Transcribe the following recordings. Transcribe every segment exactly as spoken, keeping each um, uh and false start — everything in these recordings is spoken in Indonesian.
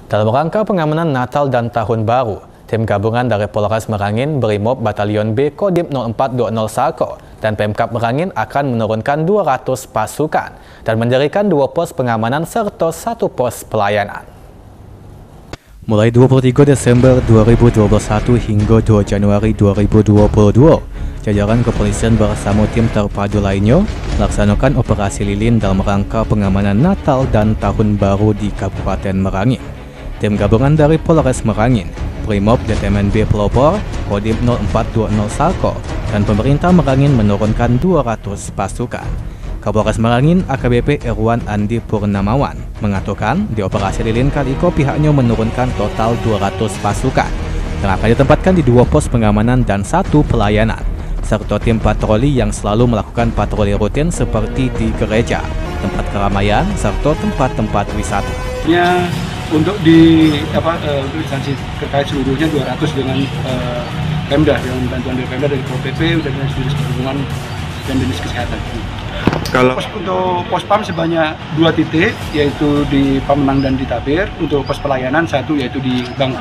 Dalam rangka pengamanan Natal dan Tahun Baru, tim gabungan dari Polres Merangin, Brimob Batalion B Kodim nol empat dua nol Salko dan Pemkab Merangin akan menurunkan dua ratus pasukan dan mendirikan dua pos pengamanan serta satu pos pelayanan. Mulai dua puluh tiga Desember dua ribu dua puluh satu hingga dua Januari dua ribu dua puluh dua, jajaran kepolisian bersama tim terpadu lainnya melaksanakan operasi lilin dalam rangka pengamanan Natal dan Tahun Baru di Kabupaten Merangin. Tim gabungan dari Polres Merangin, Brimob D T M N B Pelopor, Kodim nol empat dua nol Salko, dan pemerintah Merangin menurunkan dua ratus pasukan. Kapolres Merangin A K B P Irwan Andi Purnamawan mengatakan di operasi lilin kali ini pihaknya menurunkan total dua ratus pasukan yang akan ditempatkan di dua pos pengamanan dan satu pelayanan, serta tim patroli yang selalu melakukan patroli rutin seperti di gereja, tempat keramaian, serta tempat-tempat wisata. Ya, untuk di apa uh, untuk instansi terkait seluruhnya dua ratus dengan uh, Pemda, dengan bantuan dari Pemda, dari Pol P P, dan Dinas Perhubungan dan Dinas Kesehatan. Kalau pos, untuk pos P A M sebanyak dua titik, yaitu di Pamenang dan di Tabir. Untuk pos pelayanan satu, yaitu di Bangku.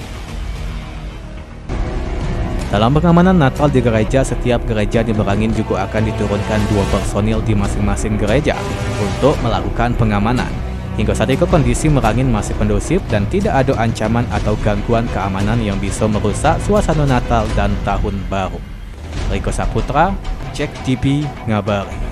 Dalam pengamanan Natal di gereja, setiap gereja di Merangin juga akan diturunkan dua personil di masing-masing gereja untuk melakukan pengamanan. Hingga saat itu kondisi Merangin masih kondusif dan tidak ada ancaman atau gangguan keamanan yang bisa merusak suasana Natal dan Tahun Baru. Riko Saputra, Cek T V, ngabari.